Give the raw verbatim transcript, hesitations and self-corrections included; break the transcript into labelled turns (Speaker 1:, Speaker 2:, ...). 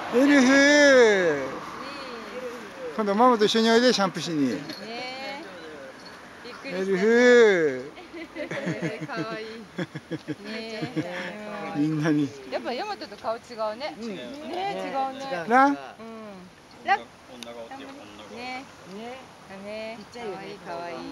Speaker 1: エルフ。今度ママと一緒においでシャンプーしに。
Speaker 2: ねえ。びっくりした。
Speaker 1: エルフ。
Speaker 2: えー、かわいい。ねえ。
Speaker 1: みんなに。
Speaker 2: やっぱヤマトと顔違うね。ね、違うね。
Speaker 1: な。
Speaker 2: うん。ラ。ね。ね。ね。ちっちゃいよね。かわいい、かわいい。